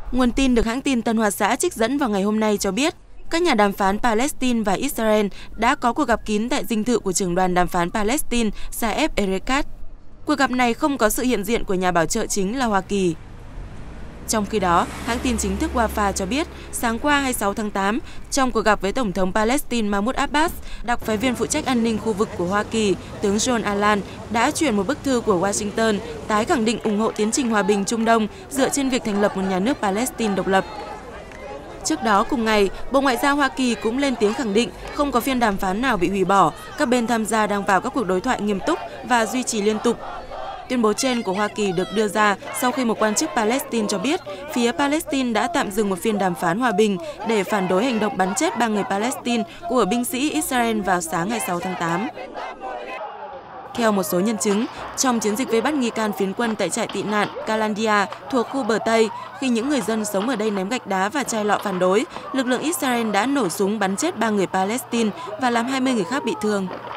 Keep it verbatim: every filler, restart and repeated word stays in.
Nguồn tin được hãng tin Tân Hoa Xã trích dẫn vào ngày hôm nay cho biết, các nhà đàm phán Palestine và Israel đã có cuộc gặp kín tại dinh thự của trưởng đoàn đàm phán Palestine Saeb Erekat. Cuộc gặp này không có sự hiện diện của nhà bảo trợ chính là Hoa Kỳ. Trong khi đó, hãng tin chính thức Wafa cho biết, sáng qua hai mươi sáu tháng tám, trong cuộc gặp với Tổng thống Palestine Mahmoud Abbas, đặc phái viên phụ trách an ninh khu vực của Hoa Kỳ, tướng John Allan, đã chuyển một bức thư của Washington tái khẳng định ủng hộ tiến trình hòa bình Trung Đông dựa trên việc thành lập một nhà nước Palestine độc lập. Trước đó cùng ngày, Bộ Ngoại giao Hoa Kỳ cũng lên tiếng khẳng định không có phiên đàm phán nào bị hủy bỏ, các bên tham gia đang vào các cuộc đối thoại nghiêm túc và duy trì liên tục. Tuyên bố trên của Hoa Kỳ được đưa ra sau khi một quan chức Palestine cho biết phía Palestine đã tạm dừng một phiên đàm phán hòa bình để phản đối hành động bắn chết ba người Palestine của binh sĩ Israel vào sáng ngày sáu tháng tám. Theo một số nhân chứng, trong chiến dịch vây bắt nghi can phiến quân tại trại tị nạn Kalandia thuộc khu bờ Tây, khi những người dân sống ở đây ném gạch đá và chai lọ phản đối, lực lượng Israel đã nổ súng bắn chết ba người Palestine và làm hai mươi người khác bị thương.